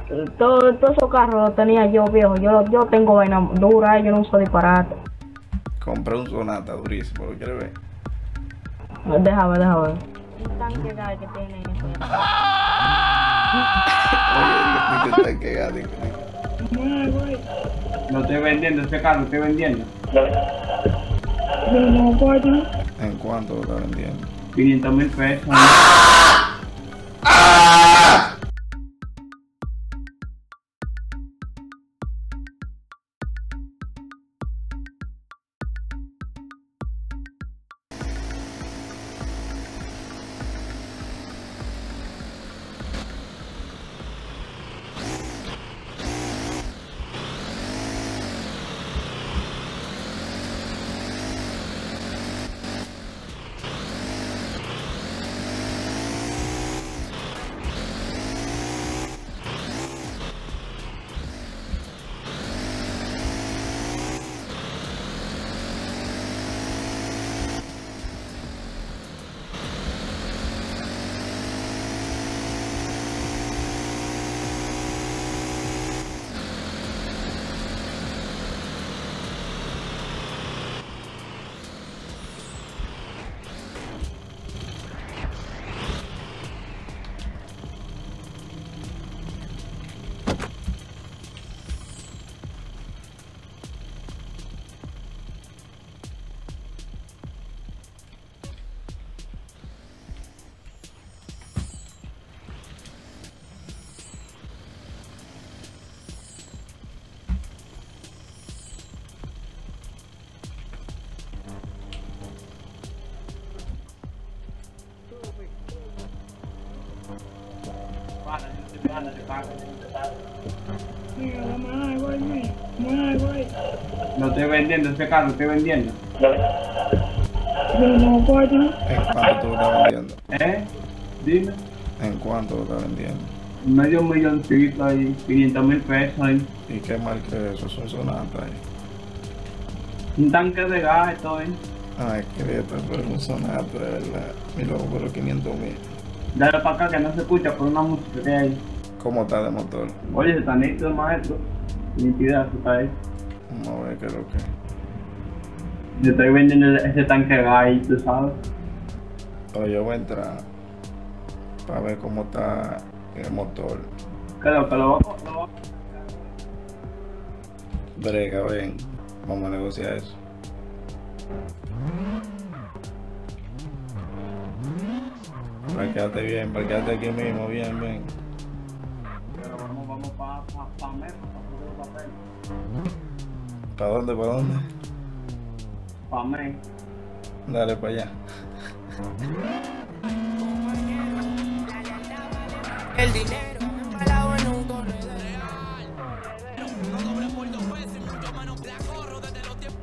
Todos esos carros los tenía yo, viejo. Yo tengo vaina dura, yo no uso disparate. Compré un Sonata durísimo, ¿lo quieres ver? Déjame ver. Un tanque gas que tiene eso. Oye, que tanque gas, Lo estoy vendiendo, ese carro lo estoy vendiendo. ¿En cuánto lo está vendiendo? 500,000 pesos. Lo estoy vendiendo, ese carro lo estoy vendiendo. ¿En cuánto tú lo estás vendiendo? Dime. ¿En cuánto lo estás vendiendo? Medio milloncito ahí, 500,000 pesos ahí. ¿Y qué marca es eso? Es un Sonata ahí. Un tanque de gas estoy. Ay, qué pero es un Sonata, de verdad. Mi loco, pero 500,000. Dale para acá que no se escucha por una música que hay. ¿Cómo está de motor? Oye, se está nítido, maestro. Nitidad, está ahí. Vamos a ver qué es lo que es. Yo estoy vendiendo ese tanque de gas ahí, tú sabes. Oye, yo voy a entrar para ver cómo está el motor. Que lo va Brega, ven. Vamos a negociar eso. Parqueate bien, parqueate aquí mismo, bien, ven. Pero vamos para Metro, para papel. ¿Para dónde, para dónde? Para Metro. Dale para allá. El dinero empalado en un corredor. No doble por 2 veces y mucho menos la corro desde los tiempos.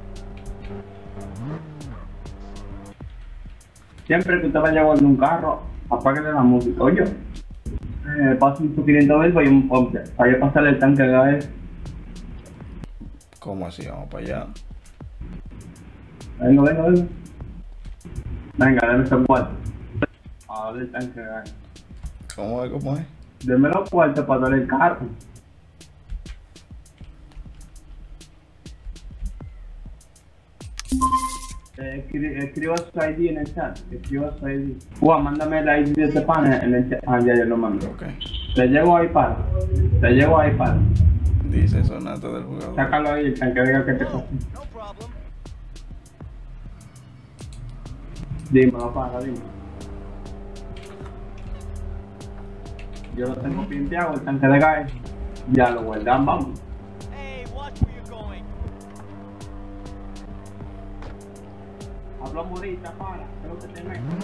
Siempre que usted vaya llevando un carro, apáguele la música. Oye, pasen sus 500,000 para yo pasarle el tanque de gas. ¿Cómo así? Vamos para allá. Venga. Venga, dame ese cuarto. A darle el tanque de gas. ¿Cómo es? ¿Cómo es? Deme los cuartos para darle el carro. Escriba su ID en el chat. Escriba su ID. Juan, mándame el ID de este pana en el chat. Ah, ya lo mando. Ok. Te llevo ahí para. Dice Sonata del jugador. Sácalo ahí, el tanque de gas que te pasó. Dímelo, para, dime. Yo lo tengo pinteado, el tanque de gas. Ya lo guardan, vamos. Hey, watch where you're going. Hablo morita, para. Creo que te meto.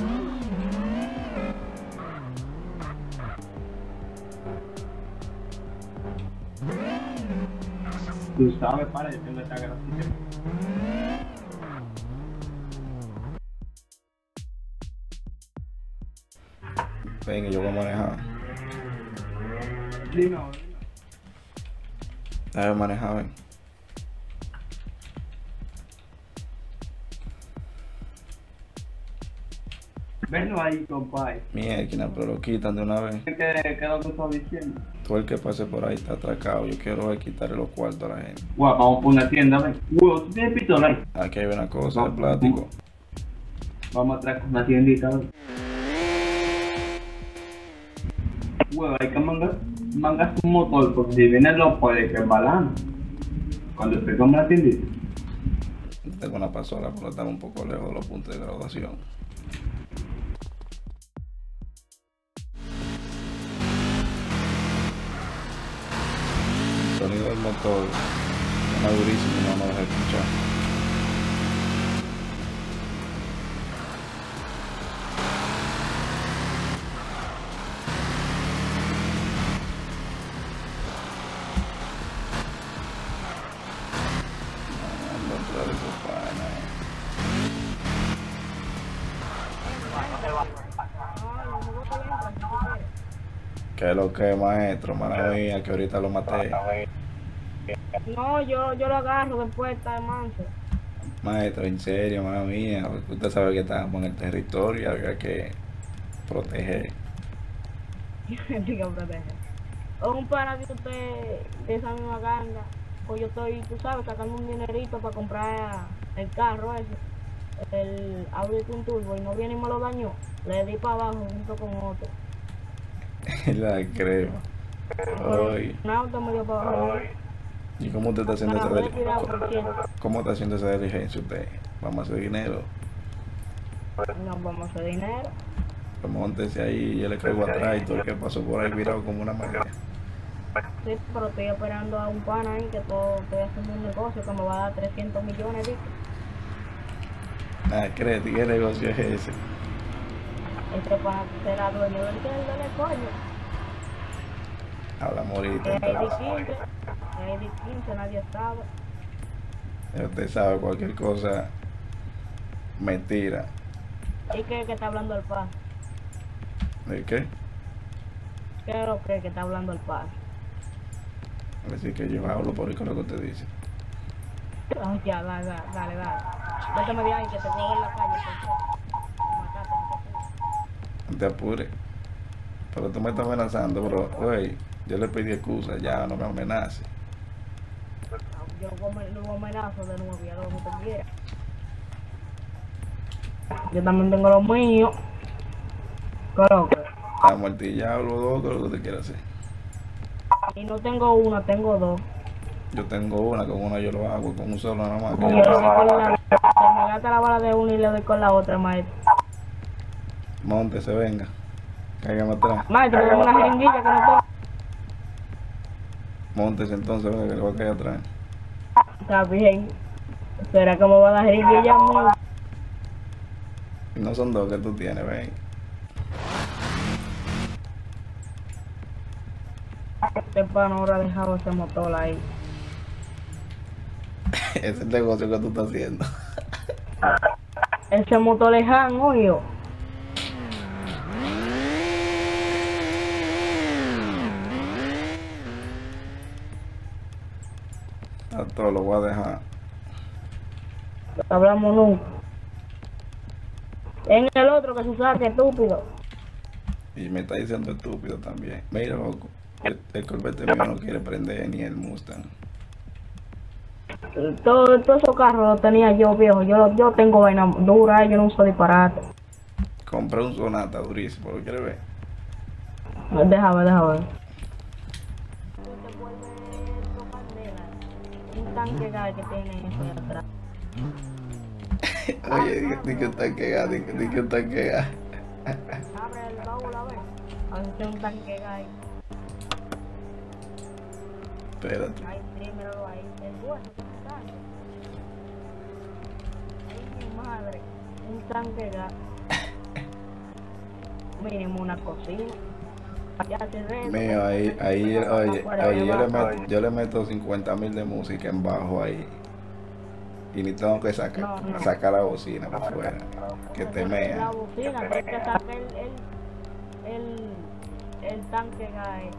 Tú sabes, para, yo tengo esta grasita. Ven, que yo voy a manejar. Dime. Déjame manejar, ven. Venlo ahí, compadre. Mierda, pero lo quitan de una vez. ¿Qué es lo que estás diciendo? todo el que pase por ahí está atracado. Yo quiero quitarle los cuartos a la gente. Guau, vamos por una tienda, ven. Guau, ¿tú tienes pistola? Aquí hay una cosa de plástico. Vamos a traer una tiendita, ven. Guau, hay que mangas un motor, porque si vienen los puede que embalan. Cuando te compras la tiendita. Tengo una pasola, pero estamos un poco lejos de los puntos de graduación. El sonido del motor suena durísimo y no nos deja escuchar. Vamos a entrar esos panas. ¿Qué es lo que, maestro? Mala mía, que ahorita lo maté. No, yo lo agarro después, está de manso. Maestro, en serio, mala mía. Usted sabe que estamos en el territorio y había que proteger. Diga, protege. O un pana de usted de esa misma ganga. Pues yo estoy, tú sabes, sacando un dinerito para comprar el carro ese. El Audi Twin Turbo y no viene y me lo dañó. Le di para abajo junto con otro. La crema. Ay. Un auto me dio para abajo. ¿Y cómo usted está haciendo esa Para retirado, por cierto. ¿Cómo está haciendo esa diligencia usted? Vamos a hacer dinero. Nos vamos a hacer dinero. Pues móntese ahí, yo le caigo atrás y todo el que pasó por ahí virado como una máquina. Sí, pero estoy esperando a un pana ahí que todo, estoy haciendo un negocio que me va a dar 300 millones, ¿viste? Ah, créete, ¿qué negocio es ese? Este pana será dueño del coño. Hablamos ahorita Que hay entonces. 15, nadie sabe. Ya usted sabe, cualquier cosa me tira. ¿Y qué que está hablando el paz? ¿De qué? ¿Qué es lo que está hablando el paz? A decir que yo hablo por ahí con lo que usted dice. Oh, ya, dale. Vete de ahí que te cojo en la calle. Matate, No te apures. Pero tú me estás amenazando, bro. Güey, yo le pedí excusa, ya no me amenace. yo lo amenazo de nuevo, ya lo que te quiera. Yo también tengo los míos. Claro que. Está muertillado los dos, ¿qué es lo que te quiere hacer? Y no tengo una, tengo dos. Yo tengo una, con una yo lo hago, con un solo nada más. Y yo le doy con la, se me gasta la bala de una y le doy con la otra, maestro. Móntese, venga. Cáigame atrás. Maestro, tengo una jeringuilla que no tengo. Móntese entonces, venga, que le voy a caer atrás. Está bien. ¿Será que me va a dar jeringuilla a Y no son dos que tú tienes, ven. Este pana ahora ha dejado ese motor ahí. Ese es el negocio que tú estás haciendo. Ese motor lejano, yo. A todo lo voy a dejar. Hablamos nunca. En el otro que se saque, estúpido. Y me está diciendo estúpido también. Mira, loco. El Corvette mío no quiere prender ni el Mustang. Todos esos carros los tenía yo, viejo. Yo tengo vaina dura, yo no uso disparate. Compré un Sonata durísimo, ¿lo quieres ver? Déjame ver. Un tanque gas que tiene eso de atrás. Oye, di que un tanque gas, di que un tanque gas. Abre el baúl a ver. A ver si tiene un tanque gas ahí. Espérate. Ahí sí, míralo ahí. El bueno, un tanque. Ay, mi madre. Un tanque gas. Mínimo una cocina. Ya te reto. Mío, oye, yo le meto 50.000 de música en bajo ahí. Y ni tengo que sacar la bocina por fuera. Que te La mea. bocina, tienes que sacar el tanque gas ahí.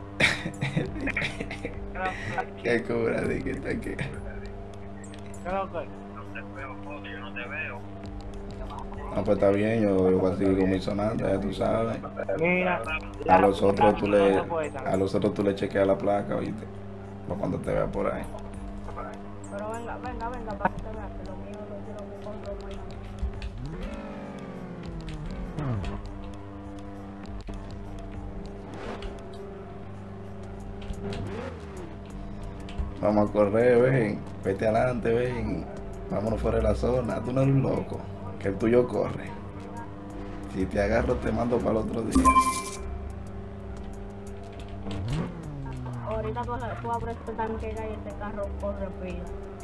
Qué cura, di que tanque gas. Creo que. No te veo, yo no te veo. No, pues está bien, yo voy a seguir con mi sonata, ya tú sabes. Mira, A los otros tú le, la poeta. a los otros tú le chequeas la placa, oíste. Para cuando te veas por ahí. Pero venga, para que te veas que lo mío yo lo compro mañana. Vamos a correr, ven. Vete adelante, ven. Vámonos fuera de la zona. Tú no eres un loco. Que el tuyo corre. Si te agarro, te mando para el otro día. Ahorita tú abres este tanque y este carro corre pila.